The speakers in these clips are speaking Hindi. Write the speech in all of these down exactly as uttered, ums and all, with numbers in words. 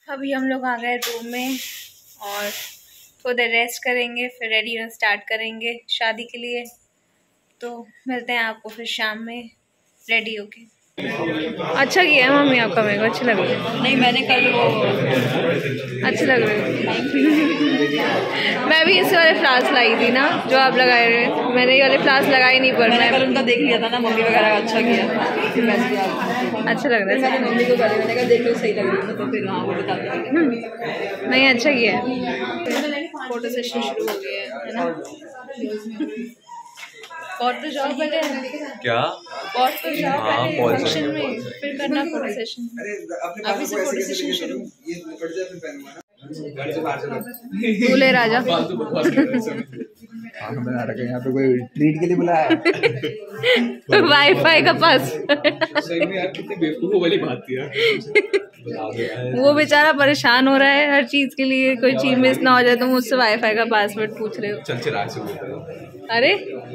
अभी हम लोग आ गए रूम में और थोड़ी देर रेस्ट करेंगे, फिर रेडी होना स्टार्ट करेंगे शादी के लिए। तो मिलते हैं आपको फिर शाम में रेडी होके। अच्छा किया है मम्मी आपका, मेरे को अच्छी लग रही है। नहीं मैंने कल वो अच्छी लग रही है। मैं भी इस वाले फ्लावर्स लाई थी ना जो आप लगाए रहे, मैंने ये वाले फ्लावर्स लगाए नहीं, पर मैंने कल उनका देख लिया था ना, मम्मी वगैरह अच्छा किया, अच्छा लग रहा है। मम्मी को पहले मैंने कहा देख लो सही लग रही है, तो फिर हाँ वो बता दी। नहीं अच्छा किया है। फोटो सेशन शुरू हो गया है ना। और तो जाओ पहले, क्या और तो जाओ पहले फंक्शन में, फिर करना फोटो सेशन। अभी से फोटो सेशन शुरू। दूल्हे राजा यहाँ पे कोई ट्रीट के लिए बुलाया है। वाईफाई का पास वाली बात थी। वो बेचारा परेशान हो रहा है हर चीज के लिए, कोई चीज मिस ना हो जाए तो मुझसे वाईफाई का पासवर्ड पूछ रहे हो। चल चिराग से बोलता। अरे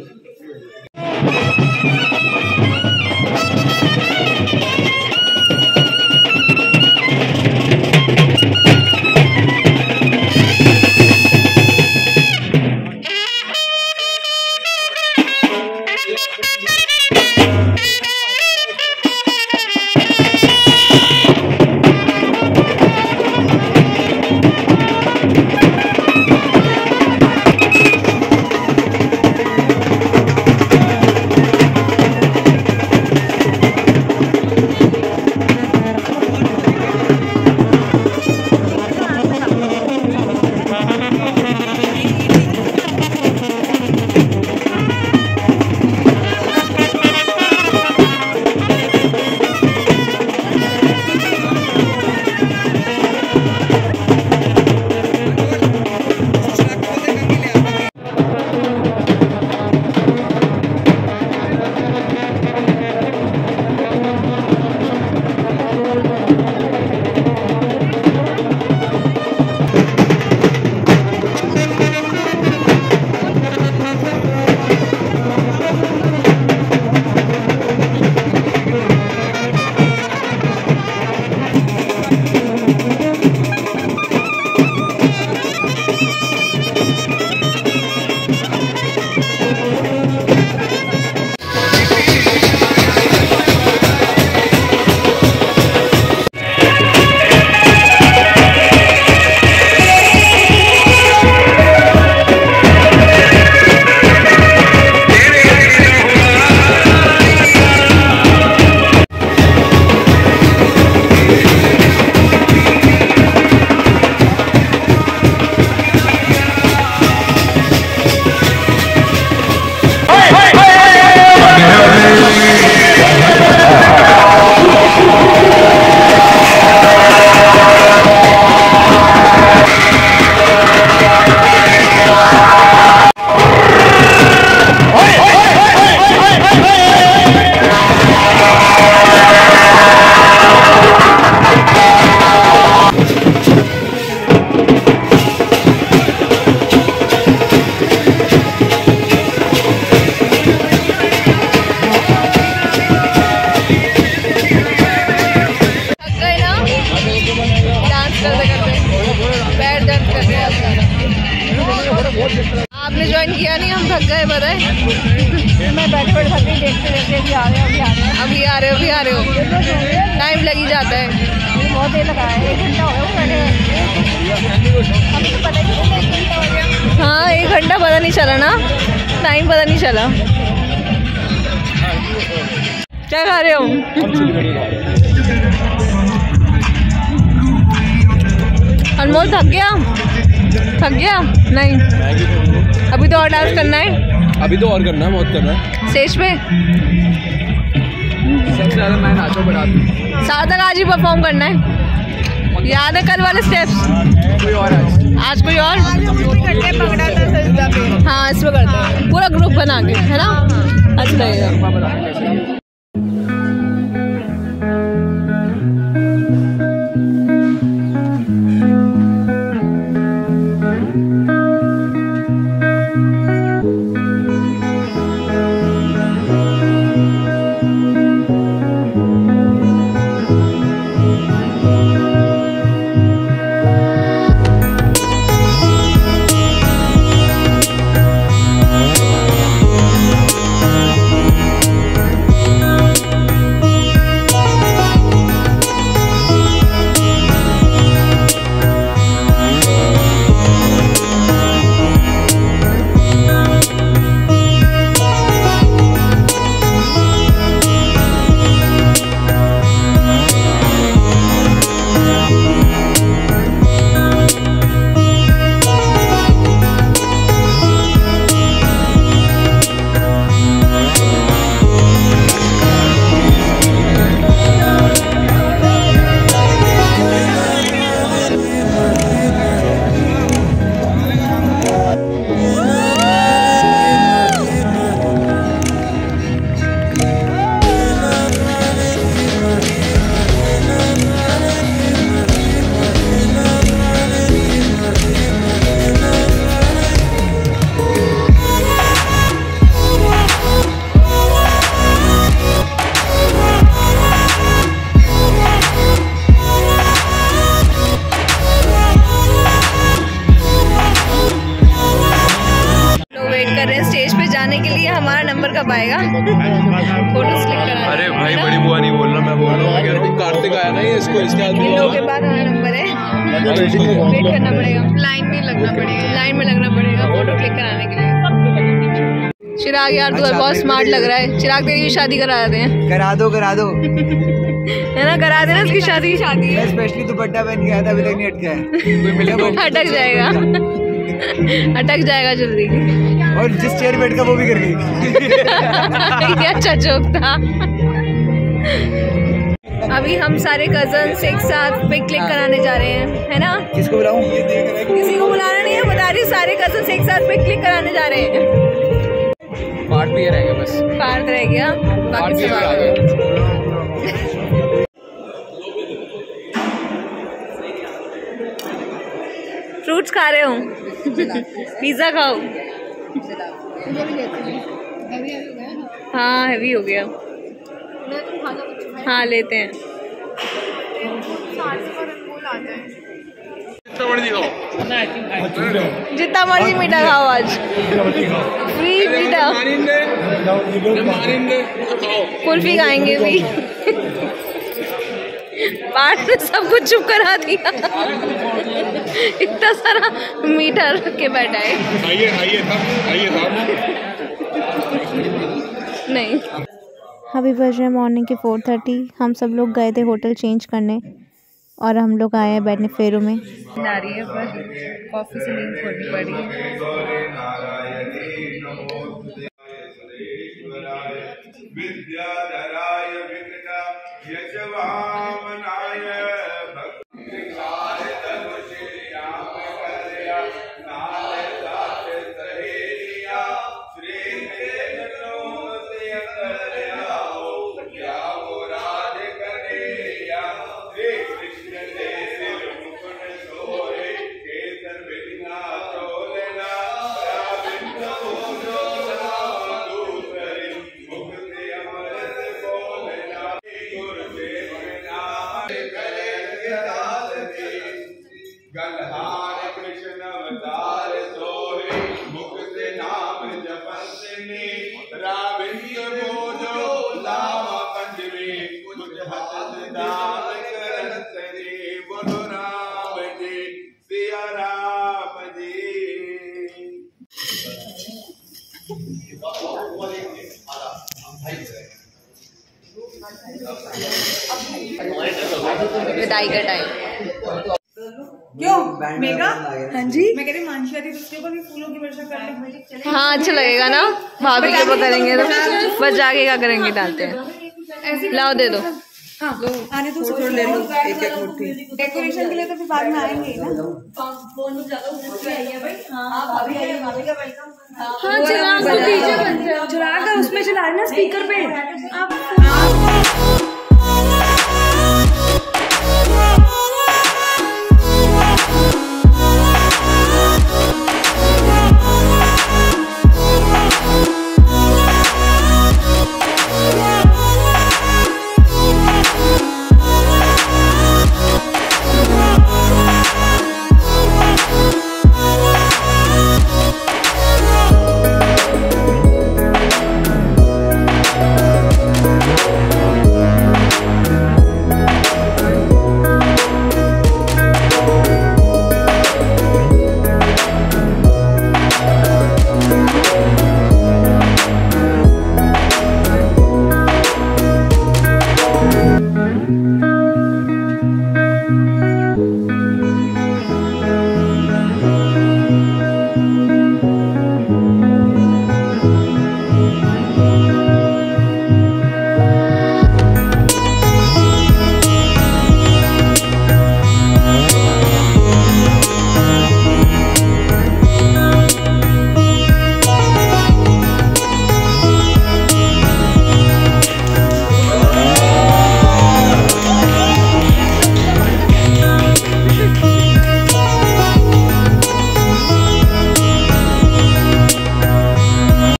आपने ज्वाइन किया नहीं, हम थक गए पता है। मैं बैठे बैठे थक गई, देखते देखते अभी आ रहे हो अभी आ रहे हो अभी आ रहे हो अभी आ रहे हो टाइम लग ही जाता है। बहुत देर लगा है, एक घंटा हो गया। हाँ एक घंटा पता नहीं चला ना, टाइम पता नहीं चला। क्या खा रहे हो? अनमोल थक गया? थक गया? नहीं अभी तो और डांस करना है। अभी तो और करना है, बहुत करना है स्टेज पे। सबसे ज्यादा मैं नाचो बना दूँ। सार्थक आज ही परफॉर्म करना है, याद है कल वाले स्टेप्स? कोई और आज आज कोई और? हाँ इस पे करते हैं पूरा ग्रुप बना के, है ना? अच्छा लगेगा। हमारा नंबर कब आएगा फोटोज क्लिक कराने। अरे भाई बड़ी बुआ नहीं बोल रहा, मैं बोल रहा हूँ, मैं कह रहा हूँ कार्तिक आया ना ये इसको इसके हाथ में इन लोगों के बाद हमारा नंबर है, वेट करना पड़ेगा, लाइन में लगना पड़ेगा, लाइन में लगना पड़ेगा फोटो क्लिक कराने के लिए। चिराग यार तू बहुत स्मार्ट लग रहा है। चिराग तेरी शादी करा देते हैं। करा दो करा दो है ना, करा देना उसकी शादी। शादी है स्पेशली दुपट्टा पहन के आया था, अभी तक नहीं अटका है। अटक जाएगा अटक जाएगा जल्दी। और जिस चेयर बैठ का वो भी कर गई। क्या अच्छा जोक था। अभी हम सारे कजन्स एक साथ पिक क्लिक कराने जा रहे हैं, है ना। किसको बुलाऊं? किसी को बुलाना नहीं है, बता रही सारे कजन्स एक साथ पिक क्लिक कराने जा रहे हैं। पार्ट भी रहेगा बस, पार्ट रह गया, बाकी सब आ गए। फ्रूट्स खा रहे हो? पिज्जा खाओ। हाँ हैवी हो गया। हाँ लेते हैं। जितना मर्जी मीठा खाओ, आज फ्री मीठा। कुल्फी खाएंगे भी। पार्ट में सब कुछ चुप करा दिया। इतना सारा मीठा रख के बैठा है। आइए आइए साहब, आइए साहब। नहीं, अभी बज रहे मॉर्निंग के फोर थर्टी। हम सब लोग गए थे होटल चेंज करने और हम लोग आए हैं बैठने फेरों में। आ रही है पर कॉफी से नींद खोलनी पड़ी विदाई का टाइम। क्यों मेगा? हाँ जी, मैं कह रही मानसी आती तो उसके ऊपर भी फूलों की वर्षा कर ले। हाँ अच्छा लगेगा ना, भाभी के ऊपर करेंगे तो बस जाके क्या करेंगे, डालते हैं। लाओ दे दो। हाँ आने तो थोड़ा ले लो, एक एक मुट्ठी डेकोरेशन के लिए तो फिर बाद में आएंगे ना। फोन में ज्यादा है भाई। हाँ भाभी आइए, भाभी का वेलकम। हाँ चला डीजे बन जाए, चला कर उसमें चला ना स्पीकर पे आप। Oh,